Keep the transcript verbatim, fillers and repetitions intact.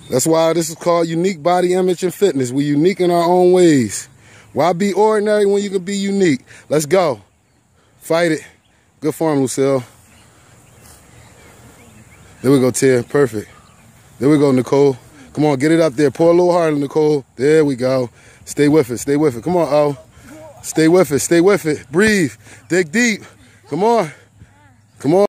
That's why this is called unique body image and fitness. We're unique in our own ways. Why be ordinary when you can be unique? Let's go. Fight it. Good form, Lucille. There we go, Tia. Perfect. There we go, Nicole. Come on, get it up there. Pour a little harder, Nicole. There we go. Stay with it. Stay with it. Come on, O. Stay with it. Stay with it. Breathe. Dig deep. Come on. Come on.